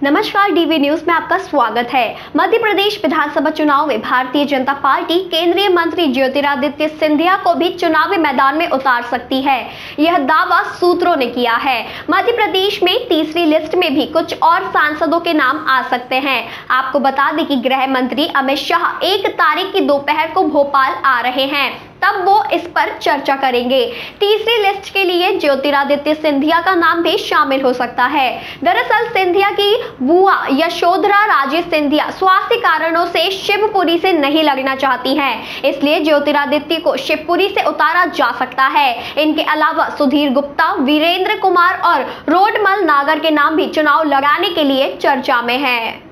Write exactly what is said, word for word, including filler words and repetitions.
नमस्कार, DV news में आपका स्वागत है। मध्य प्रदेश विधानसभा चुनाव में भारतीय जनता पार्टी केंद्रीय मंत्री ज्योतिरादित्य सिंधिया को भी चुनावी मैदान में उतार सकती है, यह दावा सूत्रों ने किया है। मध्य प्रदेश में तीसरी लिस्ट में भी कुछ और सांसदों के नाम आ सकते हैं। आपको बता दें कि गृह मंत्री अमित शाह एक तारीख की दोपहर को भोपाल आ रहे हैं, तब वो इस पर चर्चा करेंगे। तीसरी लिस्ट के लिए ज्योतिरादित्य सिंधिया का नाम भी शामिल हो सकता है। दरअसल सिंधिया की बुआ यशोधरा राजे सिंधिया स्वास्थ्य कारणों से शिवपुरी से नहीं लड़ना चाहती हैं, इसलिए ज्योतिरादित्य को शिवपुरी से उतारा जा सकता है। इनके अलावा सुधीर गुप्ता, वीरेंद्र कुमार और रोडमल नागर के नाम भी चुनाव लड़ाने के लिए चर्चा में है।